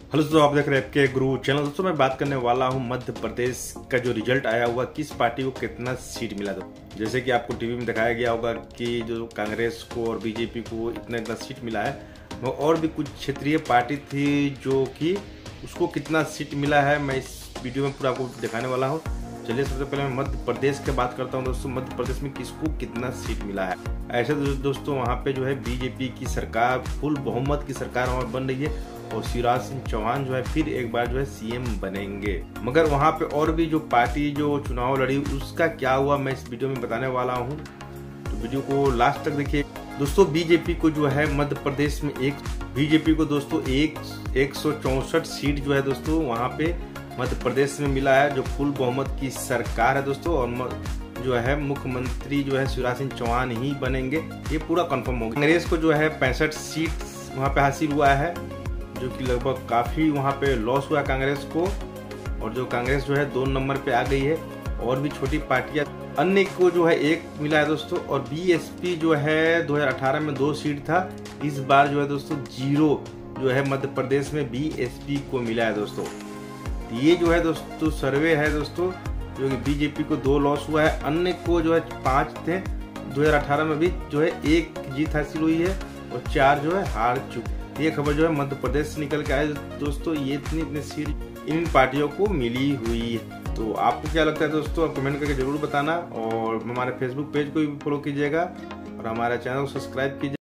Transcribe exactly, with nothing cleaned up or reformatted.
Hello दोस्तों, आप देख रहे हैं आपके गुरु चैनल। दोस्तों मैं बात करने वाला हूं मध्य प्रदेश का जो रिजल्ट आया हुआ, किस पार्टी को कितना सीट मिला। था जैसे कि आपको टीवी में दिखाया गया होगा कि जो कांग्रेस को और बीजेपी को इतना इतना सीट मिला है, वो और भी कुछ क्षेत्रीय पार्टी थी जो कि उसको कितना सीट मिला है, मैं इस वीडियो में पूरा आपको दिखाने वाला हूँ। चलिए सबसे पहले मैं मध्य प्रदेश की बात करता हूँ। दोस्तों मध्य प्रदेश में किसको कितना सीट मिला है। ऐसे तो दोस्तों वहाँ पे जो है बीजेपी की सरकार, फुल बहुमत की सरकार वहाँ बन रही है और शिवराज सिंह चौहान जो है फिर एक बार जो है सीएम बनेंगे। मगर वहाँ पे और भी जो पार्टी जो चुनाव लड़ी उसका क्या हुआ, मैं इस वीडियो में बताने वाला हूँ, तो वीडियो को लास्ट तक देखिए। दोस्तों बीजेपी को जो है मध्य प्रदेश में एक बीजेपी को दोस्तों एक एक सौ चौसठ सीट जो है दोस्तों वहाँ पे मध्य प्रदेश में मिला है, जो फुल बहुमत की सरकार है दोस्तों। और जो है मुख्यमंत्री जो है शिवराज सिंह चौहान ही बनेंगे, ये पूरा कंफर्म हो गया। कांग्रेस को जो है पैंसठ सीट वहाँ पे हासिल हुआ है, जो कि लगभग काफी वहाँ पे लॉस हुआ कांग्रेस को। और जो कांग्रेस जो है दो नंबर पे आ गई है। और भी छोटी पार्टियां अन्य को जो है एक मिला है दोस्तों। और बीएसपी जो है दो हज़ार अठारह में दो सीट था, इस बार जो है दोस्तों जीरो जो है मध्य प्रदेश में बीएसपी को मिला है दोस्तों। ये जो है दोस्तों सर्वे है दोस्तों, जो कि बीजेपी को दो लॉस हुआ है, अन्य को जो है पांच थे। दो हज़ार अठारह में भी जो है एक जीत हासिल हुई है और चार जो है हार चुके। ये खबर जो है मध्य प्रदेश से निकल के आए दोस्तों। ये इतनी इतनी सीट इन पार्टियों को मिली हुई है। तो आपको क्या लगता है दोस्तों, आप कमेंट करके जरूर बताना। और हमारे फेसबुक पेज को भी फॉलो कीजिएगा और हमारे चैनल को सब्सक्राइब कीजिए।